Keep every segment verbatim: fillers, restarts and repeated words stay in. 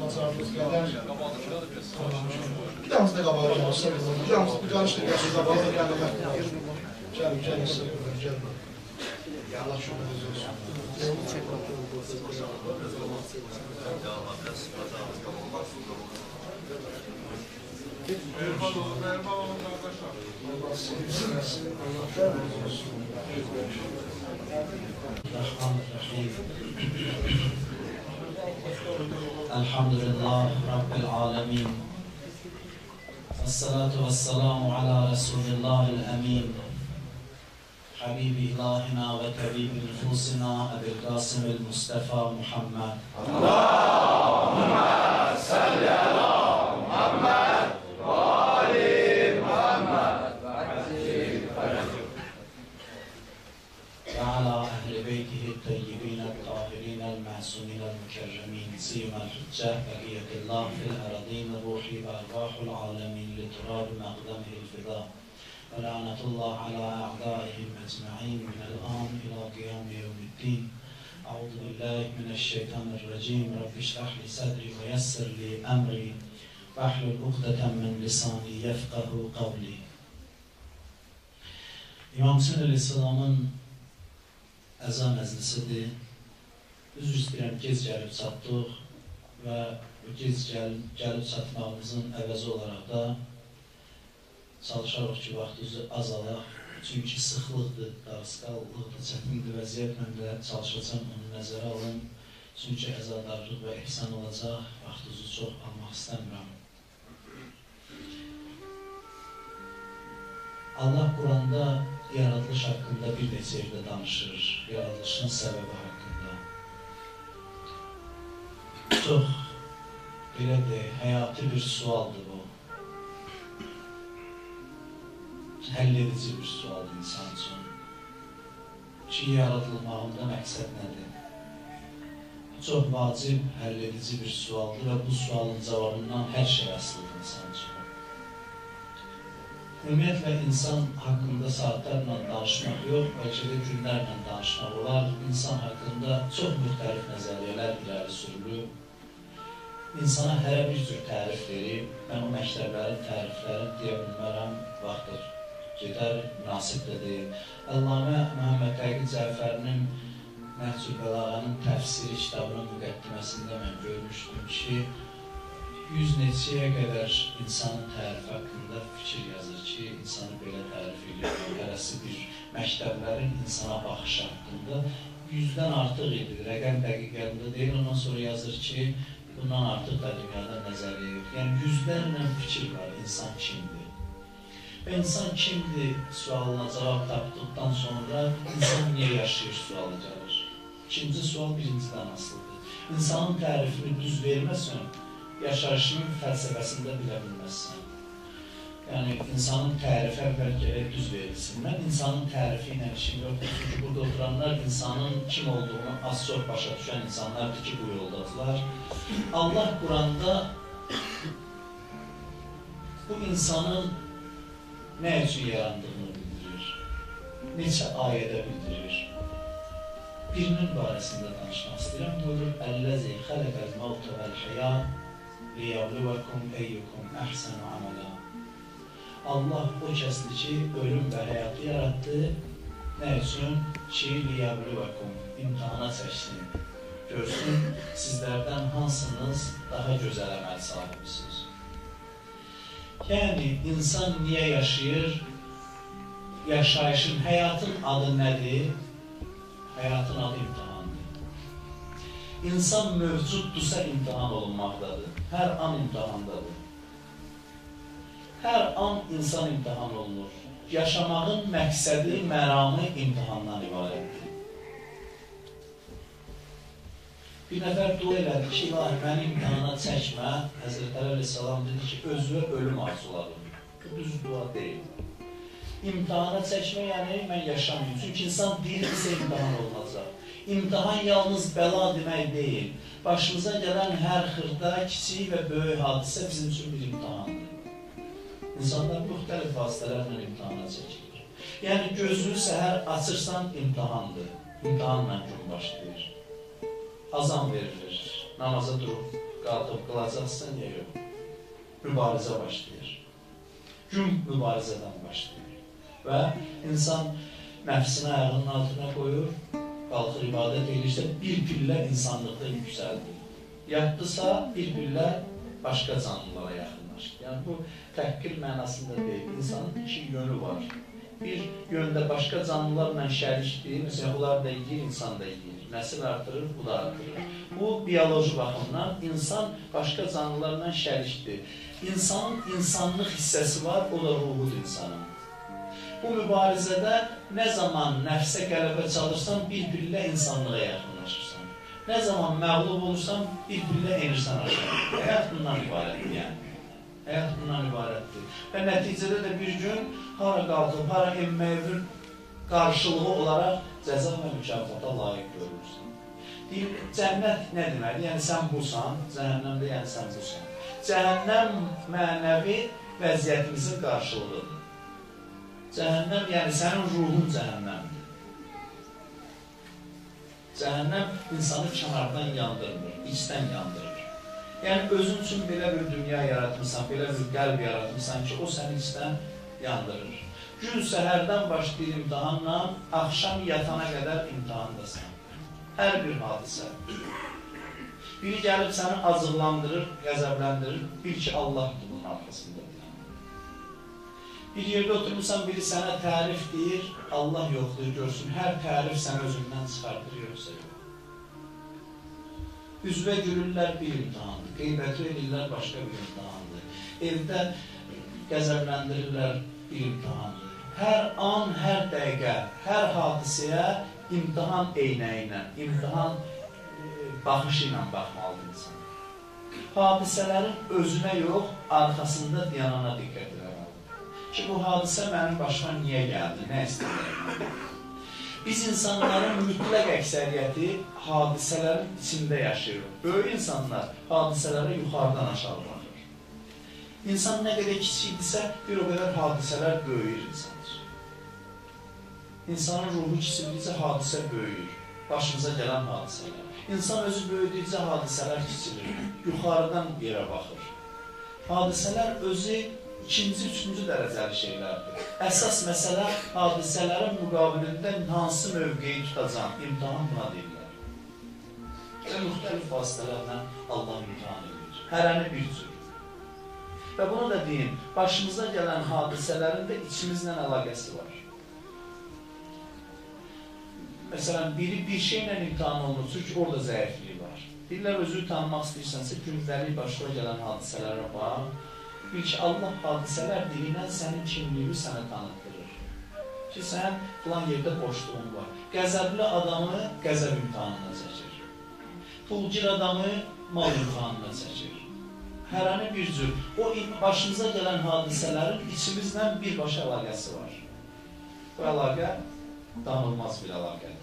bacarınız qədər. Bir damızda qabağa olmasa, bir damızda bir qarışda qəşir qabağa gəlmək. Gəlin, gəlin, gəlin, gəlin. Allah şükür olsun. Erman olun, Erman olun arkadaşlar. Allah sevirsiniz. Allah şükür olsun. Rahmanirrahim. Elhamdülillah Rabbil alemin. Vessalatu vesselamu ala Resulillahil emin. Habibi ilahina ve tabibi nüfusina Ebil Qasimil Mustafa Muhammed. Allahümme salli ala Muhammed ve ali Muhammed ve ala ehli beytihi tayyibine tahirine ma'sumine mükerremin siyumel hücceh bekiyetillah fil eradin ruhi ve ervahul alemin li turab maqdamihil fida. ولعنة الله على أعدائهم أجمعين من الآن إلى قيام يوم الدين. أعوذ بالله من الشيطان الرجيم. رب اشرح لي صدري ويسر لي أمري واحلل عقدة من لساني يفقه قولي. İmam Hüseyin Aleyhisselam'ın əza məclisidir. Üzr istəyirəm, gec gəlib çatdıq və bu gec gəlib, gəlib çatmağımızın əvəzi olaraq da çalışarıq ki, vaxtınızı azalaq. Çünki sıxlıqdır, darısqallıqdır, çətindir vəziyyət. Mən də çalışacağım, onu nəzərə alın. Çünki əzadarlıq və ihsan olacaq. Vaxtınızı çox almaq istəmirəm. Allah Quranda yaradılış haqqında bir neçə yerdə danışır. Yaradılışın səbəbi haqqında. Çox, belə deyək, həyati bir sualdır bu. Həll edici bir sual insan üçün. Ki, yaradılmağında məqsəd nədir? Çox vacib, həll edici bir sualdır və bu sualın cavabından hər şey asılıdır insan üçün. Ümumiyyətlə, insan haqqında saatlərlə danışmaq yox, bəlkə də günlərlə danışmaq olar. İnsan haqqında çox müxtəlif nəzəriyyələr irəli sürülür. İnsana hərə bir cür tərif verib, mən o məktəblərin təriflərini deyə bilmərəm, vaxtdır. Gedər, münasib də deyil. Əllamə Məhəmməd Təqi Cəfərinin Məhcub Bəlağanın təfsiri kitabının müqəddiməsində mən görmüşdüm ki, yüz neçəyə qədər insanın tərifi haqqında fikir yazır ki, insanı belə tərif edir. Hərəsi bir məktəblərin insana baxışı haqqında yüzdən artıq edir. Rəqəm dəqiqlərində deyil, ondan sonra yazır ki, bundan artıq da dünyada nəzəriyyə yox. Yəni, yüzlərlə fikir var, insan kimdir? Və insan kimdir sualına cavab tapdıqdan sonra insan niyə yaşayır sualı gəlir. İkinci sual birincidən asılıdır. İnsanın tərifini düz verməsən, yaşayışının fəlsəfəsində bilə bilməzsən. Yəni, insanın tərifi əvvəl gərək düz verilsin. Mən insanın tərifi ilə işim yoxdur. Çünki burada oturanlar insanın kim olduğunu az çox başa düşən insanlardır ki, bu yoldadırlar. Allah Quranda bu insanın nə üçün yarandığını bildirir, neçə ayədə bildirir. Birinin barəsində danışmaq istəyirəm. Buyurur, Əlləzi xələqəl mavtə vəl-həya liyavlüvəkum eyyukum əhsənu amələ. Allah o kəsdir ki, ölüm və həyatı yarattı. Nə üçün? Ki, liyavlüvəkum, imtihana çəksin. Görsün, sizlərdən hansınız daha gözəl əməl sahibisiniz. Yəni, insan niyə yaşayır? Yaşayışın, həyatın adı nədir? Həyatın adı imtihandır. İnsan mövcuddursa imtihan olunmaqdadır. Hər an imtihandadır. Hər an insan imtihan olunur. Yaşamağın məqsədi, məramı imtihandan ibarətdir. Bir nəfər dua elədi ki, ilahi, məni imtihana çəkmə. Həzrətləri Aleyhisselam dedi ki, özünə ölüm arzuladım. Bu düz dua deyil. İmtihana çəkmə, yəni mən yaşamayayım. Çünki insan deyilsə imtihan olacaq. İmtihan yalnız bəla demək deyil. Başımıza gələn hər xırda, kiçik və böyük hadisə bizim üçün bir imtihandır. İnsanlar müxtəlif vasitələrlə imtihana çəkilir. Yəni gözünü səhər açırsan imtihandır. İmtihanla gün başlayır. Azan verilir, namaza durub qalxıb qılacaqsan ya yox. Mübarizə başlayır. Gün mübarizədən başlayır. Və insan nəfsini ayağının altına qoyur, qalxır ibadət edirsə, bir pillə insanlıqda yüksəldir. Yatdısa, bir pillə başqa canlılara yaxınlaşır. Yəni, bu təhqir mənasında deyil. İnsanın iki yönü var. Bir yöndə başqa canlılarla şərikdir. Məsələn, onlar da yiyir, insan da yiyir. Nəsil artırır, bu da artırır. Bu, biyoloji baxımdan insan başqa canlılarla şərikdir. İnsanın insanlıq hissəsi var, o da ruhudur insanın. Bu mübarizədə nə zaman nəfsə qələbə çalırsan, bir pillə insanlığa yaxınlaşırsan. Nə zaman məğlub olursan, bir pillə enirsən aşağı. Həyat bundan ibarətdir, yəni. Həyat bundan ibarətdir. Və nəticədə də bir gün hara qalxıb, hara enməyə bir qarşılığı olaraq cəza və mükafata layiq görürsən. Deyir, cənnət nə deməkdir? Yəni, sən busan, cəhənnəmdə yəni sən busan. Cəhənnəm mənəvi vəziyyətimizin qarşılığıdır. Cəhənnəm, yəni sənin ruhun cəhənnəmdir. Cəhənnəm insanı kənardan yandırmır, içdən yandırır. Yəni, özün üçün belə bir dünya yaratmışsan, belə bir qəlb yaratmışsan ki, o səni içdən yandırır. Gün səhərdən başlayır imtihanla, axşam yatana qədər imtihandasan. Hər bir hadisə. Biri gəlib səni azıqlandırır, qəzəbləndirir, bil ki, Allahdır bunun arxasındadır. Bir yerdə oturmuşsan, biri sənə tərif deyir, Allah yoxdur, görsün. Hər tərif səni özündən çıxardır, yoxsa yox. Üzvə gülürlər bir imtihandır, qeybətə edirlər başqa bir imtihandır. Evdə qəzəbləndirirlər bir imtihandır. Hər an, hər dəqiqə, hər hadisəyə imtihan eynəyinə, imtihan baxışı ilə baxmalıdır insan. Hadisələrin özünə yox, arxasında dayanana diqqət etməlidir. Ki, bu hadisə mənim başıma niyə gəldi, nə istəyirəm? Biz insanların mütləq əksəriyyəti hadisələrin içində yaşayır. Böyük insanlar hadisələrə yuxarıdan aşağı baxır. İnsan nə qədər kiçikdirsə, bir o qədər hadisələr böyüyür insandır. İnsanın ruhu kiçildikcə hadisə böyüyür. Başımıza gələn hadisələr. İnsan özü böyüdükcə hadisələr kiçilir. Yuxarıdan yerə baxır. Hadisələr özü ikinci, üçüncü dərəcəli şeylərdir. Əsas məsələ hadisələrin müqabilində hansı mövqeyi tutacaq, imtihan buna deyirlər. Və müxtəlif vasitələrlə Allah imtihan edir. Hərəni bir cür. Və bunu da deyim, başımıza gələn hadisələrin də içimizlə əlaqəsi var. Məsələn, biri bir şeylə imtihan olunur, çünki orada zəifliyi var. Deyirlər, özünü tanımaq istəyirsənsə, gündəlik başına gələn hadisələrə bax. Bil ki, Allah hadisələr dilindən sənin kimliyini sənə tanıtdırır. Ki, sən filan yerdə boşluğun var. Qəzəbli adamı qəzəb imtihanına çəkir. Pulgir adamı mal imtihanına çəkir. Hərəni bir cür. O başımıza gələn hadisələrin içimizlə birbaşa əlaqəsi var. Bu əlaqə danılmaz bir əlaqədir.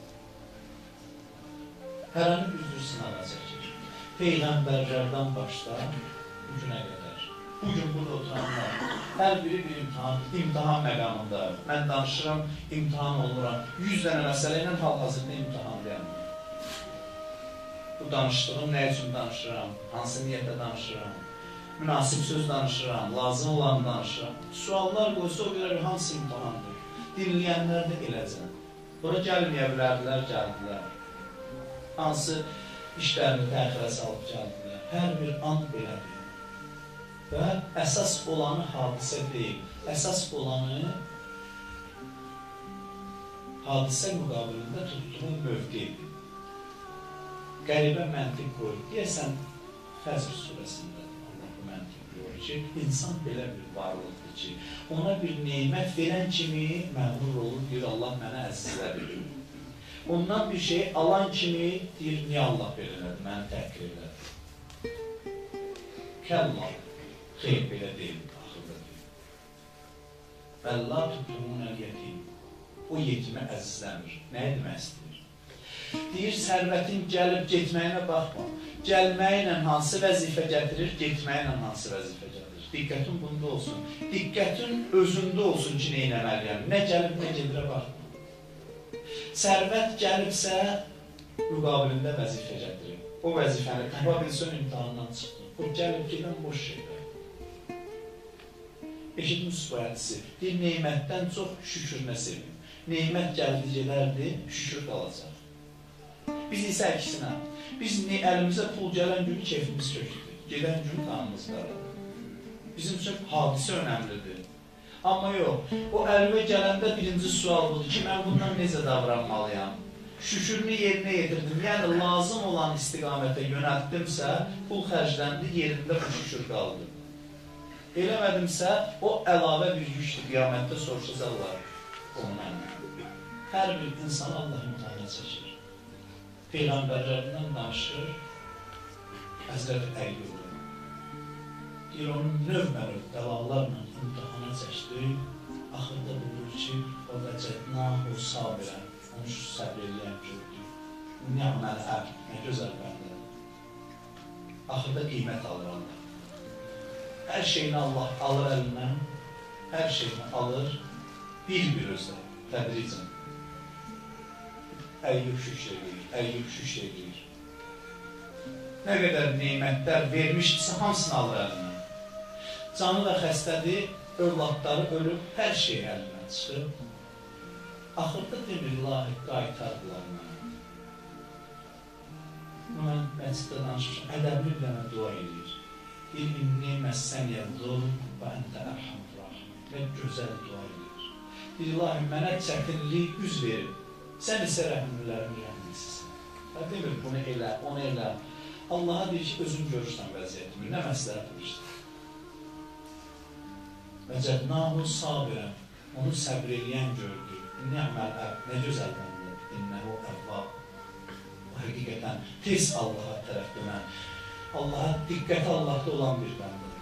Hərəni bir cür sınağa çəkir. Peyğəmbərlərdən başda bugünə qədər. Bugün burada oturanlar, hər biri bir imtihan, imtihan məqamında. Mən danışıram, imtihan oluram. yüz dənə məsələ ilə hal-hazırda imtihandayım. Bu danışdığım nə üçün danışıram, hansı niyyətlə danışıram, münasib söz danışıram, lazım olanı danışıram. Suallar qoysa o qədər hansı imtihandır? Dinləyənlər də eləcən. Bura gəlməyə bilərdilər, gəldilər. Hansı işlərini təxirə salıb gəldilər. Hər bir an belədir. Və əsas olanı hadisə deyil, əsas olanı hadisə müqabilində tutduğun mövqedir. Qəribə məntiq qoyur. Deyəsən, Fəzr surəsində Allah bu məntiq qoyur ki, insan belə bir varlıqdır ki, ona bir neymət verən kimi məğrur olur, deyir, Allah mənə əzizlədir. Ondan bir şey alan kimi deyir, niyə Allah belədir, məni təhqir elədir. Kəllah. Xeyr, belə deyil, axırda deyil. Bəllə tutduğun əl-yetim. O yetimi əzizləmir. Nəyə demək istəyir? Deyir, sərvətin gəlib getməyinə baxma. Gəlməyinlə hansı vəzifə gətirir, getməyinlə hansı vəzifə gətirir. Diqqətin bunda olsun. Diqqətin özündə olsun ki, neynəməliyəm. Nə gəlib, nə gedirə baxma. Sərvət gəlibsə, müqabilində vəzifə gətirir. o vəzifəni tapa bilsin, imtahandan çıxdın. O gəlib gedən boş şeylər. Eşitmiş sübayətisi, bir neymətdən çox şükürünə sevin. Neymət gəldi, gedərdi, şükür qalacaq. Biz isə əksinə, biz əlimizə pul gələn günü keyfimiz kökdür, gedən günü tanımız qaradır. Bizim üçün hadisə önəmlidir. Amma yox, o əlimə gələndə birinci sual budur ki, mən bundan necə davranmalıyam? Şükürünü yerinə yetirdim, yəni lazım olan istiqamətə yönəltdimsə, pul xərcləndi, yerində bu şükür qaldı. Eləmədimsə, o əlavə bir yükdür, qiyamətdə soruşacaqlar onun əlinə. Hər bir insan Allah imtihana çəkir. Peyğəmbərlərindən danışır, Həzrəti Əyyub'u. Deyir, onun növbə-növ dəlallarla imtihana çəkdi, axırda buyurur ki, o vəcədnahu sabirən, onu səbr eləyən gördü. Ni'məl əb, nə gözəl bəndədir. Axırda qiymət alır Allah. Hər şeyini Allah alır əlindən, hər şeyini alır, bir-bir özlə, tədricən. Əyyub şükür edir, Əyyub şükür edir. Nə qədər neymətlər vermişdirsə, hamısını alır əlindən. Canı da xəstədir, övladları ölüb, hər şey əlindən çıxıb. Axırda demir, ilahi, qaytardılar mənə. Mən məsciddə danışmışam, ədəbli bilənə dua edir. Bir inni məssəniyə dur və əntə ərhamur rahim. Və gözəl dua edir. Deyir, ilahi, mənə çətinlik üz verir. Sən isə rəhmlərin rəhmlisisən. Və demir, bunu elə, onu elə. Allaha deyir ki, özün görürsən vəziyyətimi, nə məsləhət edirsən? Vəcədnahu sabirən, onu səbr eləyən gördü. Ni'məl əb, nə gözəl bəndə, innəhu əvvab. Həqiqətən, tez Allaha tərəf dönən, Allaha diqqəti Allahda olan bir bəndə.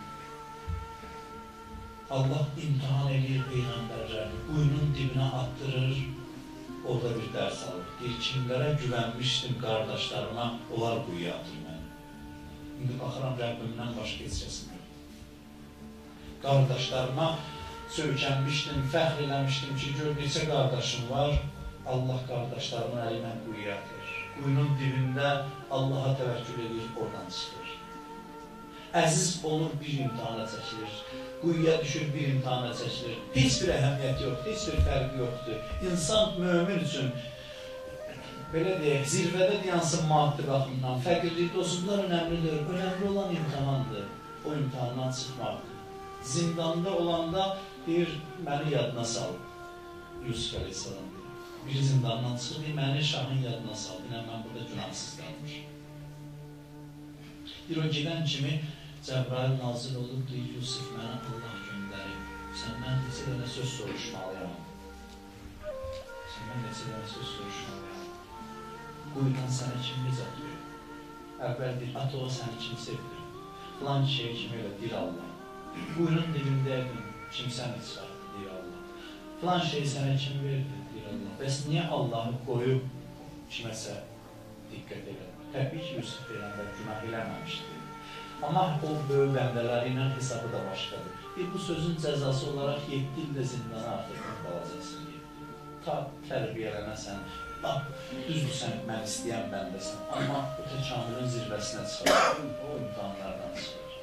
Allah imtihan edir peyğəmbərlərini, quyunun dibinə attırır, orada bir dərs alır. Deyir, kimlərə güvənmişdim qardaşlarıma, onlar quyuya atır məni. İndi baxıram, Rəbbimdən başqa heç kəsim yox. Qardaşlarıma söykənmişdim, fəxr eləmişdim ki, gör, neçə qardaşım var, Allah qardaşlarımın əli ilə quyuya atır. Quyunun dibində Allaha təvəkkül edir, oradan çıxır. Əziz olur, bir imtihana çəkilir. Quyuya düşür, bir imtihana çəkilir. Heç bir əhəmiyyət yoxdur, heç bir fərqi yoxdur. İnsan mömin üçün, belə deyək, zirvədə deyansın maddi baxımdan, fəqirlikdə olsunlar önəmlidir. Önəmli olan imtihandır, o imtihandan çıxmaq. Zindanda olanda deyir, məni yadına sal, Yusuf Aleyhisselam. Bir zindandan çıxır, məni şahın yadına sal, dinə mən burada günahsız qalmışım. Bir o gedən kimi Cəbrail nazil olub, deyir, Yusuf mənə Allah göndərib, səndən neçə dənə söz soruşmalıyam. Səndən neçə dənə söz soruşmalıyam. Quyudan sənə kim necət verir? Əvvəl deyir, at o səni kim sevdir? Filan kişiyə kim elə, deyir Allah. Quyunun dibindəydin, kim səni çıxardı, deyir Allah. Filan şeyi sənə kim verdi? Bəs niyə Allahı qoyub kiməsə diqqət edir? Təbii ki, Yusuf Peyğəmbər günah eləməmişdir. Amma o böyük bəndələri ilə hesabı da başqadır. Bir, bu sözün cəzası olaraq yeddi ildə zindana artıq qalacaqsın. Ta tərbiyələnəsən, bax, düzdür sən, mən istəyən bəndəsən. Amma bu təkamülün zirvəsinə çıxar, o imtihanlardan çıxar.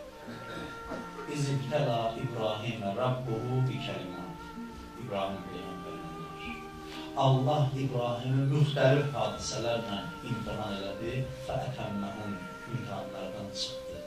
İzibtəla İbrahimə Rabbuhu bi kəlimat. İbrahim Peyğəmbər. Allah İbrahimi müxtəlif hadisələrlə imtihan elədi və ətəmməhun imtihanlardan çıxdı.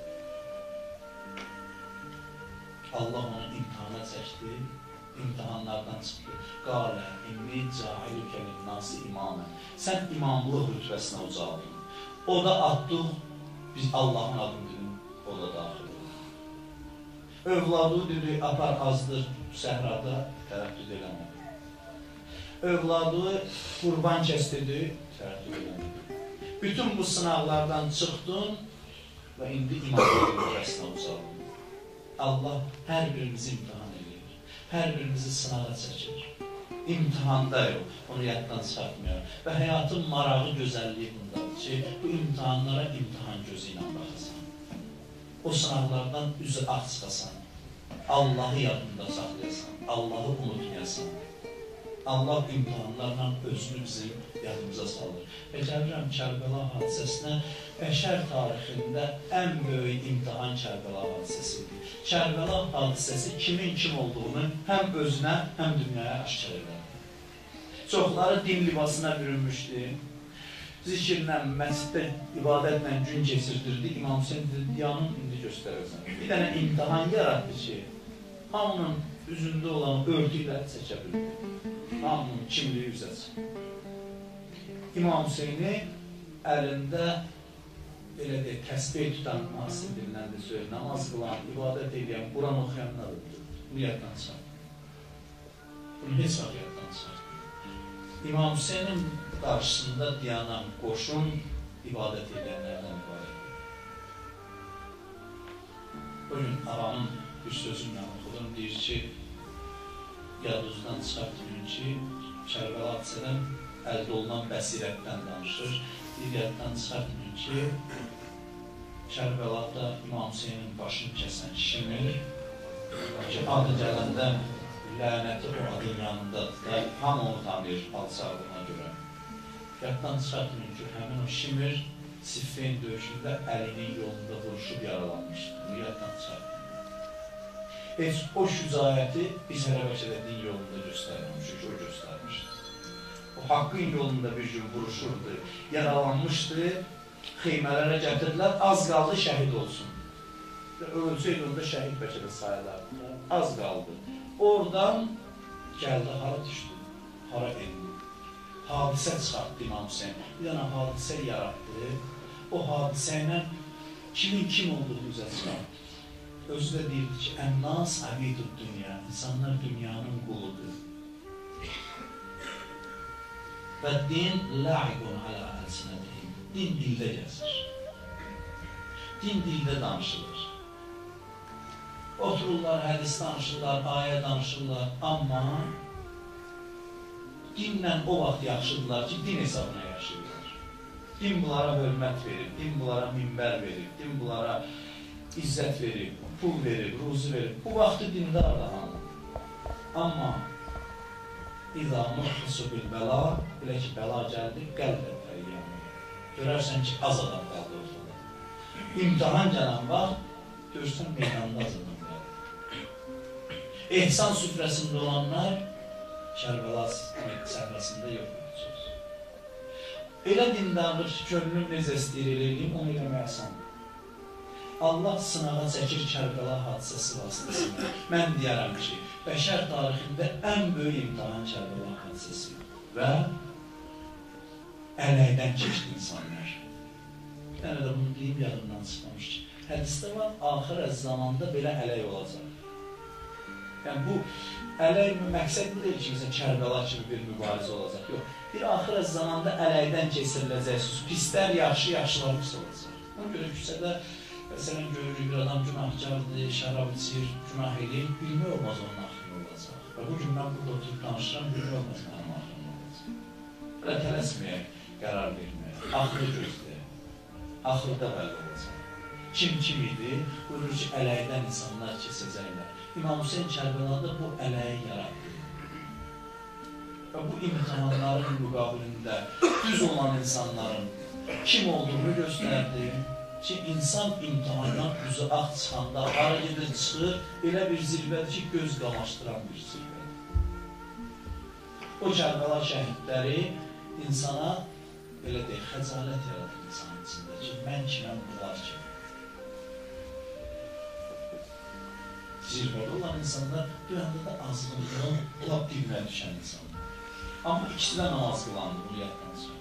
Allah onu imtihana çəkdi, imtihanlardan çıxdı. Qalə, inni cahilükə linnası imamə. Sən imamlıq rütbəsinə ucaldın. O da atdıq, biz Allahın adını dedim, o da daxil olur. Övladı dedi, apar azdır, səhrada tərəddüd eləmədi. Övladı qurban kəsdirdi, tərəddüd eləmədi. Bütün bu sınaqlardan çıxdın və indi imamlıq rütbəsinə ucaldın. Allah hər birimizi imtihan edir, hər birimizi sınağa çəkir. İmtihanda yox, onu yaddan çıxartmıyor. Və həyatın marağı, gözəlliyi bundadır ki, bu imtihanlara imtihan gözü ilə baxasan. O sınaqlardan üzü ağ çıxasan, Allahı yadında saxlayasan, Allahı unutmayasan. Allah imtihanlarla özünü bizim yadımıza salır. Və gəlirəm Kərbəla hadisəsinə, bəşər tarixində ən böyük imtihan Kərbəla hadisəsidir. Kərbəla hadisəsi kimin kim olduğunu həm özünə, həm dünyaya aşkar edər. Çoxları din libasına bürünmüşdü. Zikirlə, məsciddə, ibadətlə gün keçirdirdi. İmam Hüseyin dedi, yanın indi göstərəcəm. Bir dənə imtihan yaratdı ki, hamının üzündə olan örtü ilə çəkə bildi. Hamının kimliyi üzə çıxdı. İmam Hüseyni əlində belə deyək, təsbih tutan, nasıl dilindən də söyləyir, namaz qılan, ibadət edən, Quran oxuyanlar öldürdü. Bunu yaddan çıxartdı. Bunu heç vaxt yaddan çıxartdı. İmam Hüseynin qarşısında dayanan qoşun ibadət edənlərdən ibarət. Bugün ağanın bir sözümlə oxudum, deyir ki, yadınızdan çıxartmayın ki, Kərbəla hadisədən əldə olunan bəsirətdən danışır. Bir yaddan çıxartmayın ki, Kərbəlada İmam Hüseynin başını kəsən kişinin ki, adı gələndə lənəti o adın yanındadır da, hamı onu tanıyır alçaqlığına görə. Yaddan çıxartmayın ki, həmin o Şimir Siffin döyüşündə əlinin yolunda vuruşub yaralanmışdır. Bunu yaddan çıxartmayın. Heç o şücayəti biz Hərəbəşədə din yolunda göstərməmişik, o göstərmişdir. O haqqın yolunda bir gün vuruşurdu, yaralanmışdı, xeymələrə gətirdilər, az qaldı şəhid olsun. Ölçəydi onda şəhid bəlkə də sayılardı, az qaldı. Oradan gəldi, hara düşdü, hara indi. Hadisə çıxartdı İmam Hüseyin, bir dənə hadisə yaratdı, o hadisə ilə kimin kim olduğunu üzə çıxartdı. Özü də deyirdi ki, ənnas abidud dünya, insanlar dünyanın quludur. Və din la'ibun alə əlsinətihim, din dildə gəzir. Din dildə danışılır. Otururlar, hədis danışırlar, ayə danışırlar, amma dinlə o vaxt yaxşıdırlar ki, din hesabına yaşayırlar. Din bunlara hörmət verir, din bunlara minbər verir, din bunlara izzət verir, pul verir, ruzi verir. Bu vaxtı dindar da hanım. Amma İzâ muhtisu bil bəla, belə ki, bəla gəldi, qəlbə təyyəmə. Görərsən ki, az adam qaldı ortada. İmtihan gələn vaxt, görürsən, meydanda az adam qaldı. Ehsan süfrəsində olanlar, Kərbəla səhrasında yox. Elə dindarlıq ki, könlüm necə istəyir eləyim, onu eləmək asandır. Allah sınağa çəkir Kərbəla hadisəsi vasitəsində. Mən deyərəm ki, bəşər tarixində ən böyük imtihan Kərbəla hadisəsi və ələkdən keçdi insanlar. Bir dənə də bunu deyim, yadımdan çıxmamış ki, hədisdə var, axır zamanda belə ələk olacaq. Yəni bu ələk məqsəd bu deyil ki, məsələn, Kərbəla kimi bir mübarizə olacaq. Yox, bir axır zamanda ələkdən keçiriləcəksiniz, pislər yaxşı, yaxşılar pis olacaq. Ona görə küçədə məsələn, görürük, bir adam günahkardır, şərab içir, günah edir, bilmək olmaz onun axırı olacaq. Və bugün mən burada oturub danışıram, bilmək olmaz mənim axırı olacaq. Belə tələsməyək, qərar verməyək, axırı gözləyək, axırda bəlli olacaq. Kim kim idi, buyurur ki, ələkdən insanlar keçəcəklər. İmam Hüseyin Kərbəlada bu ələyi yaratdı. Və bu imtihanların müqabilində düz olan insanların kim olduğunu göstərdi. Ki, insan imtihandan üzü ağ çıxanda, hara gedir çıxır, elə bir zirvədir ki, göz qamaşdıran bir zirvədir. O Kərbəla şəhidləri insana, belə deyək, xəcalət yaradır insanın içində ki, mən kiməm bunlar kimi. Zirvədə olan insanlar bir anda da azlığından, lap dibinə düşən insanlar. Amma ikisi də namaz qılandı, bunu yaddan çıxar.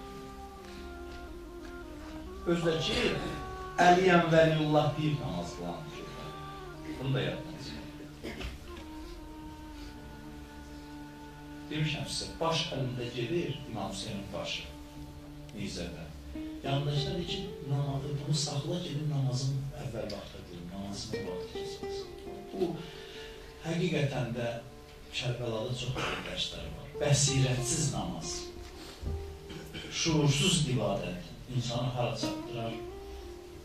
Özdəki, Əliyəm Vəliyullah deyib namaz qılandı. Bunu da yaddan çıxar. Demişəm sizə, baş əlində gedir İmam Hüseynin başı, nizədə. Yanındakılar deyir ki, namazı, bunu saxla gedin namazın əvvəl vaxtda qılın, namazın vaxtı keçməsin. Bu, həqiqətən də Kərbəlada çox dərslər var. Bəsirətsiz namaz, şuursuz ibadət, insanı hara çatdırar,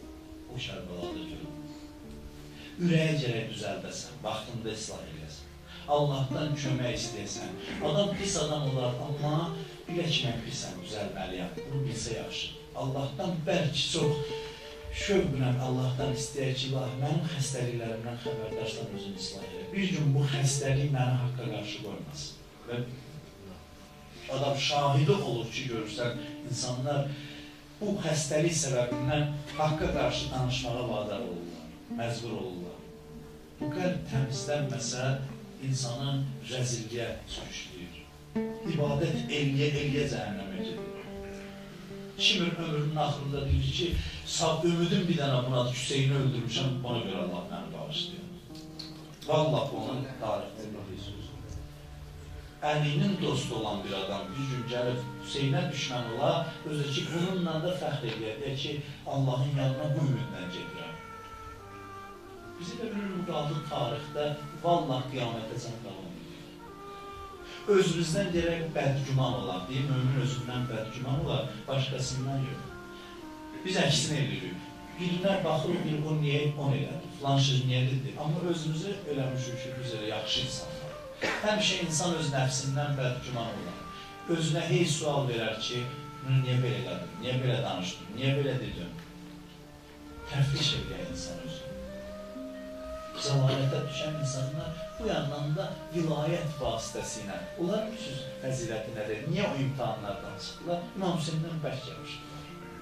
o Kərbəlada görür. Ürəyə gərək düzəldəsən, vaxtında islah edəsən. Allahdan kömək istəyəsən. Adam pis adam olar, amma bilək mən pisəm, düzəlməliyəm. Bunu bilsə yaxşı. Allahdan bəlkə çox şövqlə Allahdan istəyək ki, ilahi, mənim xəstəliklərimdən xəbərdarsan özünü islah elə. Bir gün bu xəstəlik məni haqqa qarşı qoymasın. Və adam şahidi olur ki, görürsən, insanlar bu xəstəlik səbəbindən haqqa qarşı danışmağa vadar olurlar, məcbur olurlar. Bu qəlb təmizlənməsə, insanın rəzilliyə sürüşdürür. İbadət eləyə-eləyə cəhənnəmə gedir. Kim ömrünün axırında deyir ki, ümidim bir dənə bunadır, Hüseyni öldürmüşəm, ona görə Allah məni bağışlayır. Vallahi onun tarixində bir söz. Əlinin dostu olan bir adam bir gün gəlib Hüseynə düşmən ola, özü ki, bununla da fəxr edir ki, Allahın yanına bu ümidlə gedirəm. Bizi də bir müqadı tarixdə vallahi qiyamətəcən qalan edir. Özümüzdən gələk bədgüman olan, deyim, ömür özündən bədgüman olar, başqasından yox. Biz əksinə edirik. Birinə baxırıq, bir o niyə on elədir, filan söz niyəlidir. Amma özümüzü eləmişik ki, biz elə yaxşı insanlar. Həmişə insan öz nəfsindən bədgüman olar. Özünə hey sual verər ki, niyə belə elədim, niyə belə danışdım, niyə belə dedim. Təfriş edir insan özünü. Zəlalətə düşən insanlar bu yandan da vilayət vasitəsilə, onların üsüz fəziləti nədir, niyə o imtihanlardan çıxdılar? İmam Hüseyndən bərk yapışdılar.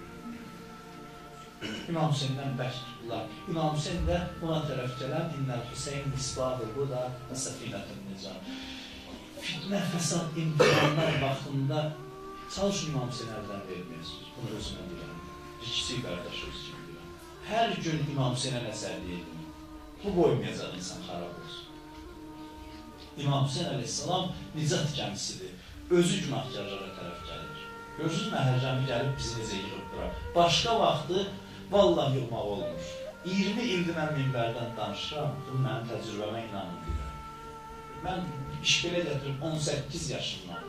İmam Hüseyndən bərk tutdular. İmam Hüseyin də buna tərəf gələn İnnəl Hüseyin nisbahı bu da səfinətün nicam. Fitnə, fəsad, imtihanlar vaxtında çalışın İmam Hüseyin əldən verməyəsiniz. Bunu özümə deyəm. Bir kiçik qardaş öz kimi deyəm. Hər gün İmam Hüseyinə nəzərli edin. Bu qoymayacaq insan xarab olsun. İmam Hüseyin əleyhissalam nicat gəmisidir. Özü günahkarlara tərəf gəlir. Görürsünüz, məhərrəmi gəlib bizi necə yığıb bura. Başqa vaxtı vallahi yığmaq olmur. iyirmi ildir mən minbərdən danışıram, bunu mənim təcrübəmə inanın deyirəm. Mən iş belə gətirib on səkkiz yaşımdan.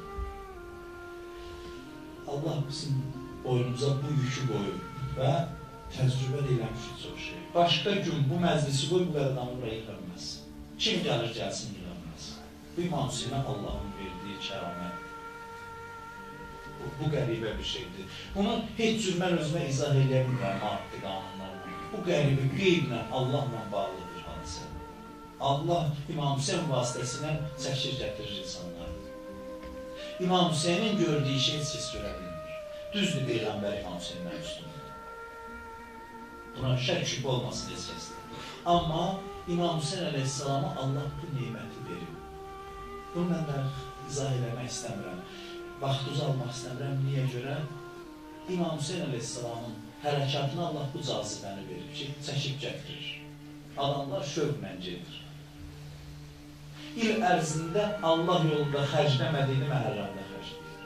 Allah bizim boynumuza bu yükü qoyub və təcrübə deyilmişik çox şey. Başqa gün bu məclisi qoy, bu qədər adamı buraya yıxılməz. Kim gəlir, gəlsin, yıxılməz. Bu İmam Hüseynə Allahın verdiyi kəramət. Bu qəribə bir şeydir. Bunu heç cür mən özümə izah edə bilmirəm, maddi qanunlarla. Bu qəribə qeyblə, Allahla bağlı bir hadisə. Allah İmam Hüseyin vasitəsilə çəkir gətirir insanlar. İmam Hüseynin gördüyü şey heç kəs görə bilmir. Düzdür, Peyğəmbər İmam Hüseyndən üstündür. Buna şək şübhə olmasın heç kəsdir. Amma İmam Hüseyin əleyhissalama Allah bu neyməti verir. Bunu mən də izah eləmək istəmirəm. Vaxt uzalmaq istəmirəm, niyə görə? İmam Hüseyin əleyhissalamın hərəkatına Allah bu cazibəni verir ki, çəkib gətirir. Adamlar şövqlə gedir. İl ərzində Allah yolunda xərcləmədiyini məhərrəmdə xərcləyir.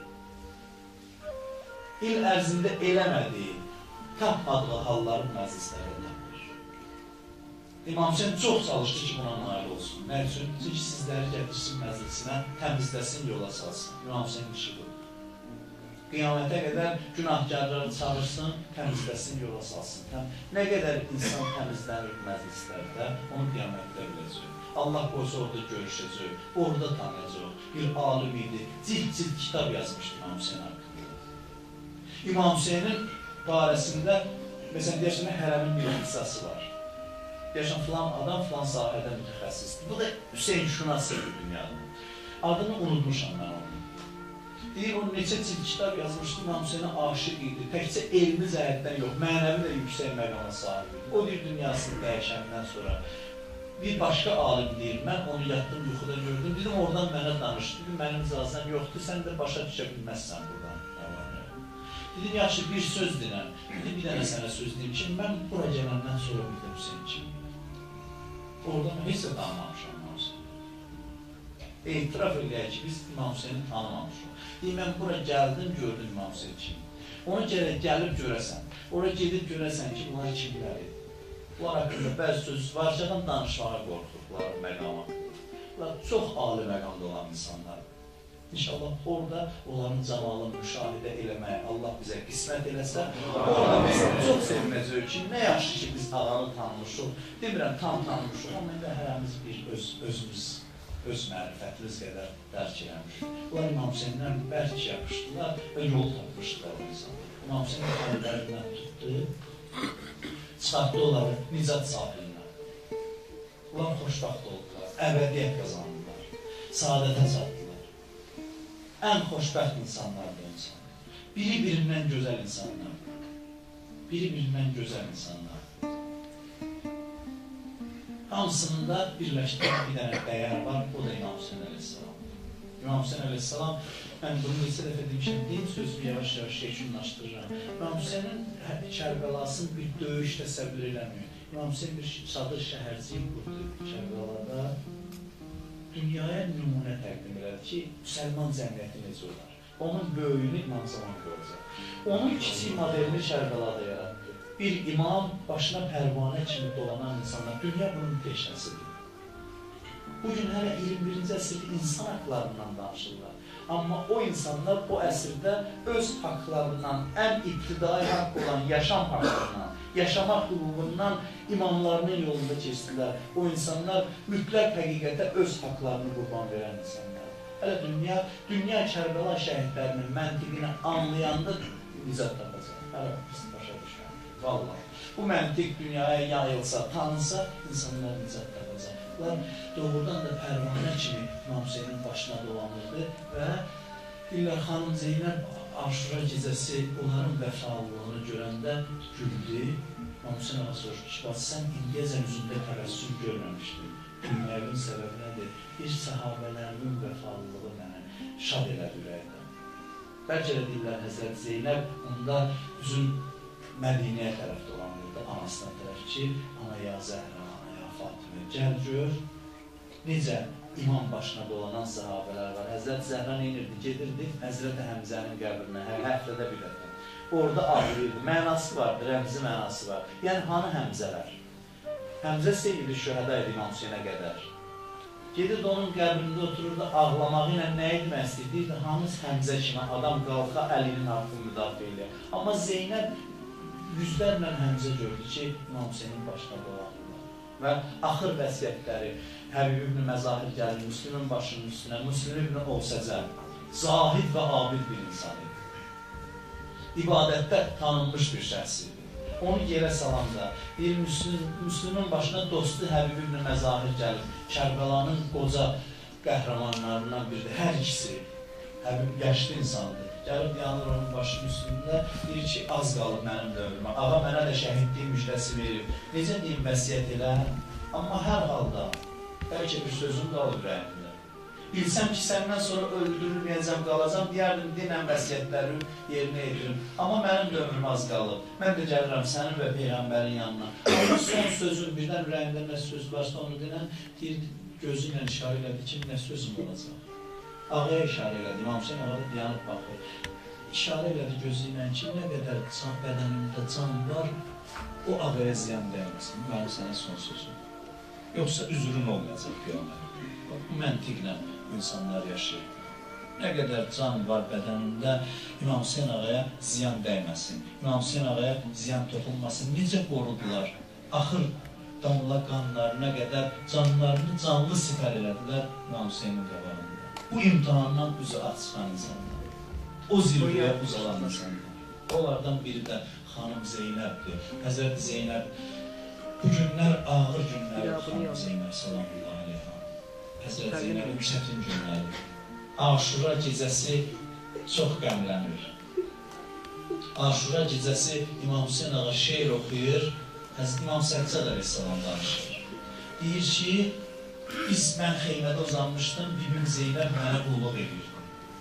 İl ərzində eləmədiyi, tapmadığı halların məclislərində tapır. İmam Hüseyin çox çalışdı ki, buna nail olsun. Nə üçün? Çünki sizləri gətirsin məclisinə, təmizləsin, yola salsın. İmam Hüseyin işi bu. Qiyamətə qədər günahkarları çağırsın, təmizləsin, yola salsın. Nə qədər insan təmizlənir məclislərdə, onu qiyamətdə biləcək. Allah qoysa orada görüşəcək, orada tanıyacaq. Bir alim idi, cilt-cilt kitab yazmışdı İmam Hüseyin haqqında. İmam Hüseynin barəsində, məsələn, deyəsən, hərəmin bir ixtisası var. Deyəsən, filan adam filan sahədə mütəxəssisdir. Bu da Hüseyin şünasıdır dünyada. Adını unutmuşam mən onu. Deyir, o neçə cilt kitab yazmışdı, İmam Hüseyinə aşiq idi. Təkcə elmi zəhətdən yox, mənəvi də yüksək məqama sahib idi. O bir dünyasını dəyişəndən sonra bir başqa alim deyir, mən onu yatdım, yuxuda gördüm, dedim, oradan mənə danışdı, dedim, mənim icazəm yoxdur, sən də başa düşə bilməzsən buradan. Dedim, yaxşı, bir söz dinəm, dedim, bir dənə sənə söz deyim ki, mən bura gələndən sonra bildim Hüseyin kimi. Orada mən heç də tanımamışam İmam Hüseyini. Etiraf eləyək ki, biz İmam Hüseyini tanımamışıq. Deyim, mən bura gəldim, gördüm İmam Hüseyin kimi. Onu gərək gəlib görəsən, oraya gedib görəsən ki, bunlar kimlərdir. Bunlar haqqında bəzi söz var ki, adam danışmağa qorxur, bunların məqama. Bunlar çox ali məqamda olan insanlar. İnşallah orada onların camalını müşahidə eləməyə Allah bizə qismət eləsə, orada biz çox sevməcəyik ki, nə yaxşı ki, biz ağanı tanımışıq, demirəm, tam tanımışıq, amma indi hərəmiz bir öz, özümüz, öz mərifətiniz qədər dərk eləmiş. Onlar İmam Hüseyndən bərk yapışdılar və yol tapmışdılar o insanlar. İmam Hüseynin əllərindən tutdu, çıxartdı onları nicat sahilinə. Onlar xoşbaxt oldular, əbədiyyət qazandılar, saadətə çatdılar. Ən xoşbəxt insanlardır insanlar. Biri birindən gözəl insanlar. Biri birindən gözəl insanlar. Hamısının da birləşdirən bir dənə dəyər var, o da İmam Hüseyin əleyhissalam. İmam Hüseyin əleyhissalam, mən bunu neçə dəfə demişəm, deyim sözümü yavaş-yavaş yekunlaşdırıram. İmam Hüseynin Kərbəlasını bir döyüş təsəvvür eləmiyor. İmam Hüseyin bir çadır şəhərciyi qurdu Kərbəlada. Dünyaya nümunə təqdim elədi ki, müsəlman cəmiyyəti necə olar? Onun böyüyünü İmam zaman görəcək. Onun kiçik modelini Kərbəlada yarattı. Bir imam başına pərvanə kimi dolanan insanlar, dünya bunun peşəsidir. Bugün hələ iyirmi birinci əsrdə insan haqlarından danışırlar. Amma o insanlar o əsrdə öz haqlarından, ən ibtidai haqq olan yaşam haqqından, yaşamaq hüququndan imamlarının yolunda keçdilər. O insanlar mütləq həqiqətə öz haqlarını qurban verən insanlar. Hələ dünya, dünya Kərbəla şəhidlərinin məntiqini anlayanda nicat tapacaq. Hələ biz başa düşürəm. Vallahi. Bu məntiq dünyaya yayılsa, tanınsa, insanlar nicat tapacaqlar. Doğrudan da pərvanə kimi İmam Hüseynin başına dolanırdı və deyirlər, xanım Zeynəb Aşura gecəsi onların vəfalılığını görəndə güldü. İmam Hüseyin ağa soruşdu ki, bax, sən indiyəcən üzündə təbəssüm görməmişdin. Gülməyinin səbəbi nədir? Bir səhabələrimin vəfalılığı mənə şad elədi ürəkdən. Bəlkə də deyirlər, Həzrət Zeynəb onda üzün Mədinəyə tərəf dolanırdı, anasına tərəf ki, ana ya Zəhra, ana ya Fatimə, gəl gör, necə imam başına dolanan sahabələr var. Həzrət Zəhra neynirdi? Gedirdi Həzrət Həmzənin qəbrinə, hər həftədə bir dəfə. Orada ağlayırdı, mənası var, rəmzi mənası var. Yəni, hanı Həmzələr? Həmzə sevgili şühədə idi İmam Hüseynə qədər. Gedirdi onun qəbrində otururdu, ağlamağı ilə nə etmək istəyirdi? Hanız Həmzə kimi adam qalxa əlinin haqqını müdafiə edir. Amma Zeynəb yüzlərlə Həmzə gördü ki, İmam Hüseynin başına dolanırlar. Və axır vəsiyyətləri Həbib ibn Məzahir gəlir Müslümin başının üstünə, Müslüm ibn Ovsəcəl, zahid və abid bir insan idi. İbadətdə tanınmış bir şəxs idi. Onu yerə salanda, bir Müslümin başına dostu Həbib ibn Məzahir gəlir, Kərbəlanın qoca qəhrəmanlarından biridir, hər ikisi. Həbib yaşlı insandır. Gəlib yanır onun başının üstündə, deyir ki, az qalıb mənim dövrümə. Ağa mənə də şəhidliyi müjdəsi verib. Necə deyim, vəsiyyət elə? Amma hər halda, bəlkə bir sözüm qalıb ürəyimdə. Bilsəm ki, səndən sonra öldürülməyəcəm, qalacam, deyərdim, dinən vəsiyyətləri yerinə edirim. Amma mənim dövrüm az qalıb. Mən də gəlirəm sənin və Peyğəmbərin yanına. Amma son sözüm, birdən ürəyimdə nə söz varsa onu dinən, deyir, gözü ilə işarə elədi ki, nə sözüm olacaq. Ağaya işarə elədi, İmam Hüseyin ağa da dayanıb baxır. İşarə elədi gözü ilə ki, nə qədər can bədənimdə can var, o ağaya ziyan dəyməsin. Mənim sənə son sözüm. Yoxsa üzrün olmayacaq qiyamət. Bu məntiqlə insanlar yaşayır. Nə qədər can var bədənində, İmam Hüseyin ağaya ziyan dəyməsin. İmam Hüseyin ağaya ziyan toxunmasın. Necə qorudular? Axır damla qanlarına qədər canlarını canlı sifər elədilər İmam Hüseynin qabağında. Bu imtihandan üzü açıqan insanlar, o zirvəyə uzalan insanlar. Onlardan biri də xanım Zeynəbdir. Həzrət Zeynəb, bu günlər ağır günlər xanım Zeynəb sallallahu aleyha. Həzrət Zeynəbin çətin günləri. Aşura gecəsi çox qəmlənir. Aşura gecəsi İmam Hüseyin ağa şeir oxuyur, Həzrət İmam Səccad əleyhissalam danışır. Deyir ki, biz mən xeymədə uzanmışdım, bibim Zeynəb mənə qulluq edirdi.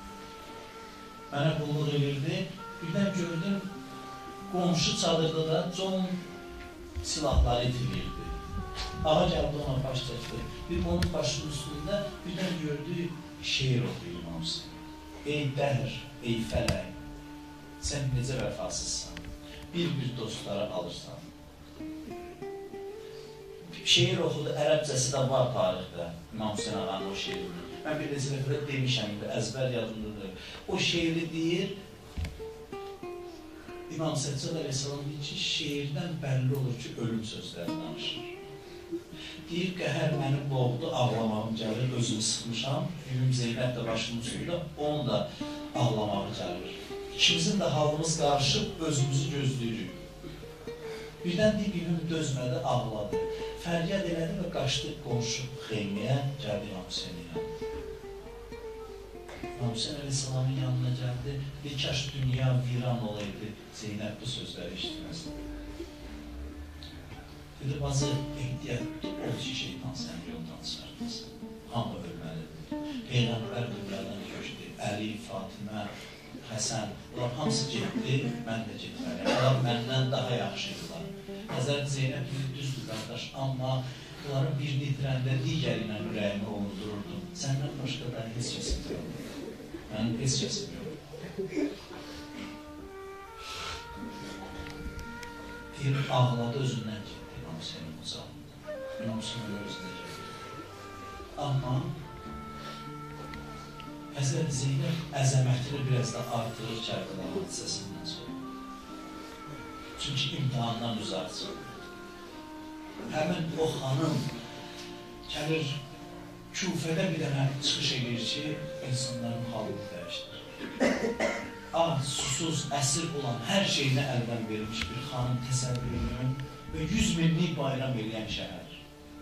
Mənə qulluq edirdi, birdən gördüm, qonşu çadırda da con silahları itilirdi. Ağa gəldi ona baş çəkdi, bir onun başının üstündə birdən gördü, şeir oxuyur İmam Hüseyin. Ey dəhr, ey fələk, sən necə vəfasızsan, bir-bir dostları alırsan. Şeir oxudu, ərəbcəsi də var tarixdə, İmam Hüseyin ağanın o şeirini. Mən bir neçə dəfə demişəm, əzbər yadımdadır. O şeiri deyir, İmam Səccad əleyhissalam deyir ki, şeirdən bəlli olur ki, ölüm sözləri danışır. Deyir, qəhər məni boğdu, ağlamağım gəlir, özümü sıxmışam. Yüyüm Zeynəb də başımın üstündə, onun da ağlamağı gəlir. İkimizin də halımız qarışıb, özümüzü gözləyirik. Birdən deyib, yüyüm dözmədi, ağladı. Fəryad elədi və qaçdı qonşu xeymiyə, gəldi İmam Hüseynin yanına. İmam Hüseyin Aleyhisselamın yanına gəldi, bir kaş dünya viran olaydı, Zeynəb bu sözləri işitməzdi. Dedi, bazı ehtiyatlı ol ki, şeytan səni yoldan çıxartmasın. Hamı ölməlidir. Peyğəmbər dünyadan köçdü, Əli, Fatimə, Həsən, bunlar hamısı getdi, mən də getməliyəm. Onlar məndən daha yaxşıydılar. Nəzərdə Zeynəb düzdür, qardaş, amma bunların birini itirəndə digər ilə ürəyimi ovundururdum. Səndən başqa da heç kəsim yox. Mənim heç kəsim yox. Bir ağladı özündən getdi. İmam Hüseynin uzağında. İmam Hüseynin özündə gəldi. Amma Həzrət Zeynəb əzəmətini biraz da artırır Kərbəla hadisəsindən sonra. Çünki imtihandan uzaq çıxır. Həmin o xanım gəlir Küfədə bir dənə çıxış edir ki, insanların halını dəyişdir. Ah, susuz, əsir olan hər şeyini əldən verilmiş bir xanım təsəvvürünü və yüz minlik bayram eləyən şəhər.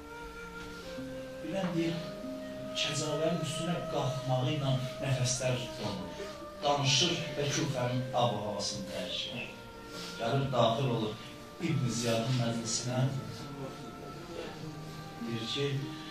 Bilən deyir, Kəcavənin üstünə qalxmağı ilə nəfəslər olunur. Danışır və Küfənin ab-ı havasını dəyişir. Gəlir, daxil olur İbn Ziyadın məclisinə. Deyir ki,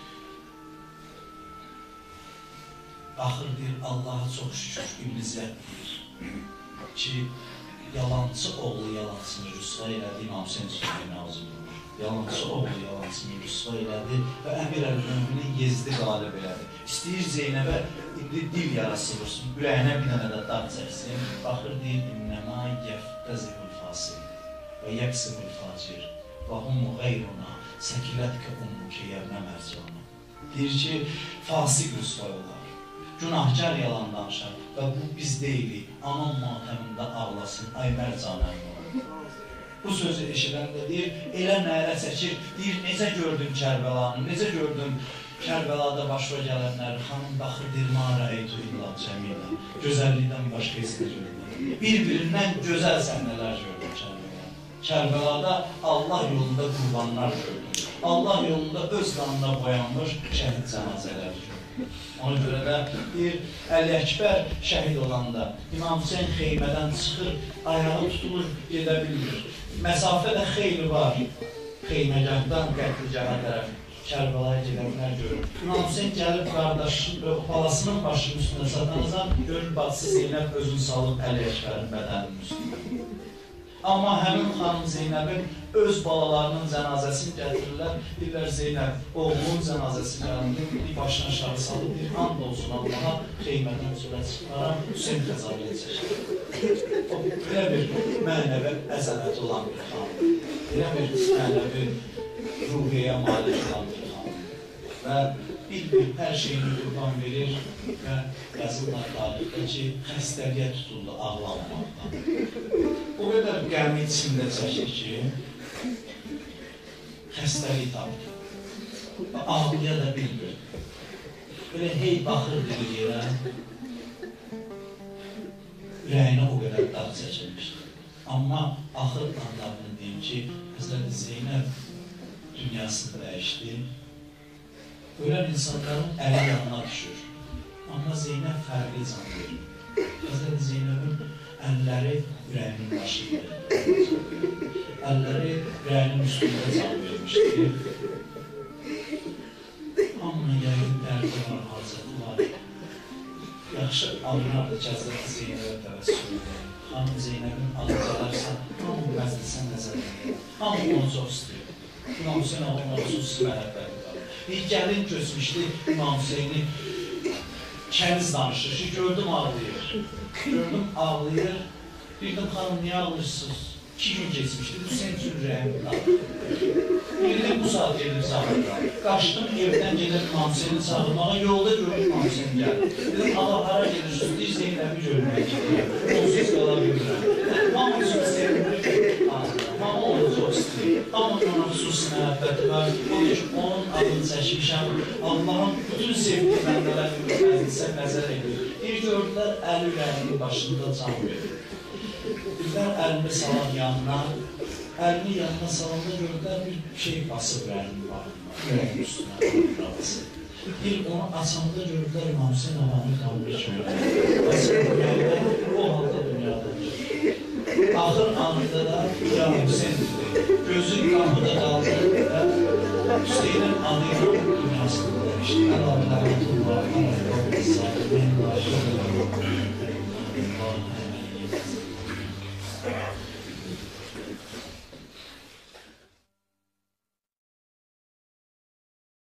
axır deyir, Allaha çox şükür İbn Ziyad deyir ki, yalancı oğlu yalancını rüsva elədi, İmam Hüseyin sözünü ağzı vurur. Yalancı oğlu yalancını rüsva elədi və Əmir Əl-Möminin Yezdi qalib elədi. İstəyir Zeynəbə indi dil yarası vursun, ürəyinə bir dənə də dar çəksin. Baxır deyir, İnnəmə yəftəzihul fasil və yəqsibul facir və humu qeyruna səkilətkə ummuki yəvnə mərcana. Deyir ki, fasik rüsva olar. Günahkar yalan danışar və bu biz deyilik, aman matəmində ağlasın, ay mərcanəm olur. Bu sözü eşidəndə deyir, elə nərə çəkir, deyir, necə gördüm Kərbəlanı, necə gördüm Kərbəlada başına gələnləri, xanım baxır, deyir, mara eytu illah cəmilə, gözəllikdən başqa hissə gördüm. Bir-birindən gözəl səhnələr gördüm Kərbəlada. Kərbəlada Allah yolunda qurbanlar gördüm. Allah yolunda öz qanına boyanmış şəhid cənazələr gördüm. Ona görə də bir Əli Əkbər şəhid olanda İmam Hüseyin xeymədən çıxır, ayağı tutulur, gedə bilmir. Məsafə də xeyli var. Xeyməcəhdən qətlicaha tərəf Kərbəlaya gedənlər görür. İmam Hüseyin gəlib qardaşının, balasının başının üstünə satanızdan görür, bacısı Zeynəb özünü salıb Əli Əkbərin bədəninin üstünə. Amma həmin xanım Zeynəbin öz balalarının cənazəsini gətirirlər. Deyirlər, Zeynəb, oğlunun cənazəsi gəlindi, bir başına aşağı salıb, bir and olsun Allaha, xeymədən sonra çıxaram, Hüseyin Xəzaliyə çəkir. O, belə bir mənəvi əzəmət olan bir xanım, belə bir mənəvi ruhiyyəyə malik olan bir xanım. Və bir-bir hər şeyini qurban verir və yazırlar tarixdə ki, xəstəliyə tutuldu ağlanmaqdan. O qədər qəmi içində çəkir ki, xəstəlik tapdı. Ağlıya da bilmir. Belə hey baxır bir yerə, ürəyinə o qədər dağ çəkilmişdir. Amma axır anlarını deyim ki, Həzrəti Zeynəb dünyasını dəyişdi. Ölən insanların əli yanına düşür. Amma Zeynəb fərqli can verir. Həzrəti Zeynəbin əlləri ürəyinin başında. Əlləri ürəyinin üstündə can vermişdir. Amma yəqin dərdi var, hazırdı var. Yaxşı alınardı ki, Həzrəti Zeynəbə təvəssül edir. Xanım Zeynəbin alıcalarsa, hamı məclisə nəzər edir. Hamı onu çox istəyir. İmam Hüseyin ona xüsusi məhəbbəti var. Bir gəlin köçmüşdü İmam Hüseyni, kəniz danışır ki, gördüm ağlayır. Gördüm ağlayır. Bildim, xanım, niyə ağlayırsınız? iki gün geçmişdi, bu senin üçün rəhmli qaldı. Bildim bu saat gedim sağlıqdan. Qaçdım evdən gedim İmam-Hüseyni çağırmağa, yolda gördüm İmam-Hüseyni gəldi. Dedim, Allah hara gedirsiniz, deyir Zeynəbi görmək gedir. Onsuz qala bilmirəm. Mama çox sevimli, mama onu çox istəyir. Amma ona xüsusi məhəbbəti var. Onun adını çəkmişəm. Allah'ın bütün sevdiği bəndələr məclisə nəzər edir. Bir gördülər, əli ürəyinin başında can verir. Birdən əlini salan yanına, əlini yanına salanda gördülər bir şey basıb ürəyinin bağına, ürəyin üstünə, burası. Bir onu açanda gördülər İmam-Hüseyin ağanın qanını içməyir. Açanda gördülər, o halda dünyadan gedir. Axır anında da ya Hüseyin dedi, gözü qanıda qaldı və Hüseynin anıyla dünyasını demişdi. Əlhamdülillah, Allah'a emanet olun.